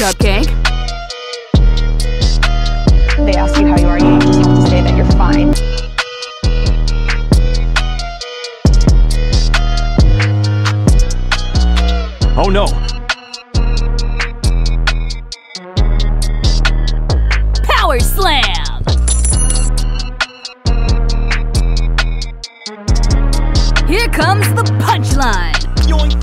cupcake. They ask you how you are, you just have to say that you're fine. Oh no! Power slam! Here comes the punchline! Yoink!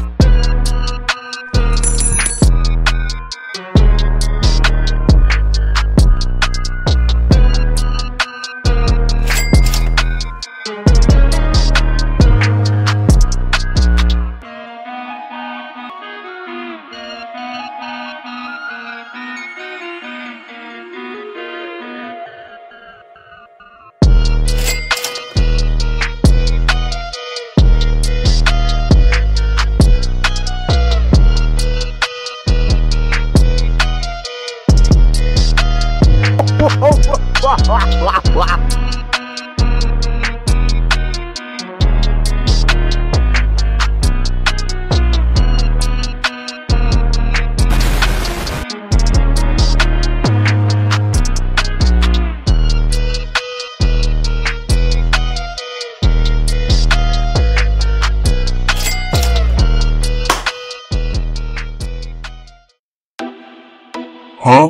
Huh?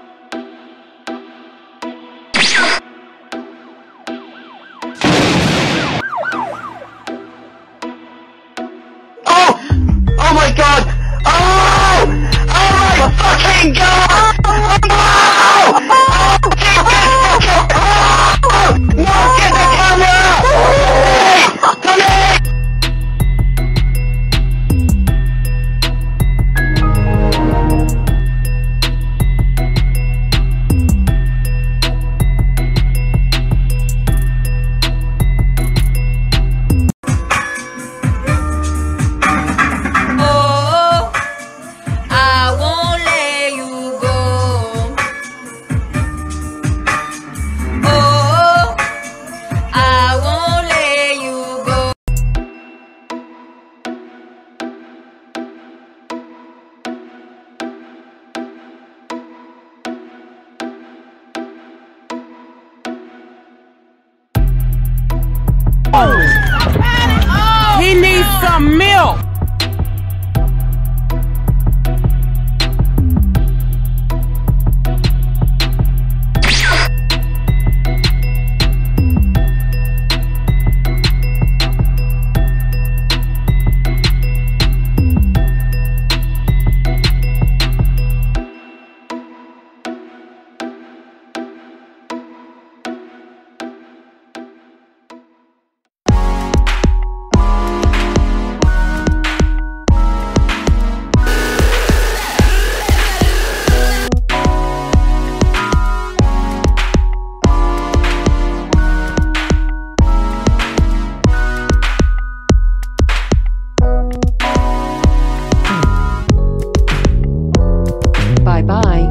Oh my god! Oh! Oh my fucking god! Oh! No, get the camera! Come here! He needs some milk. Bye-bye.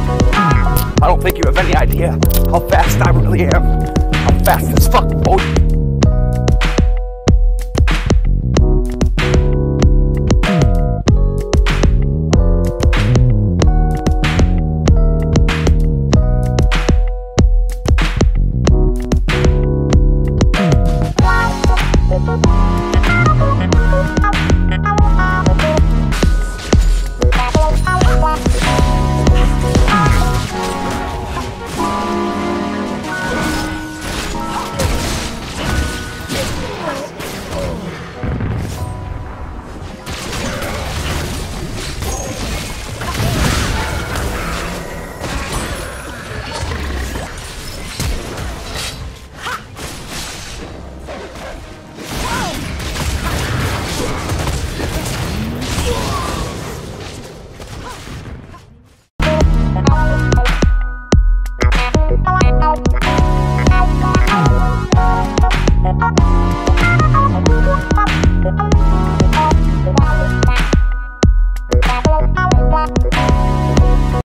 I don't think you have any idea how fast I really am. I'm fast as fuck, boy.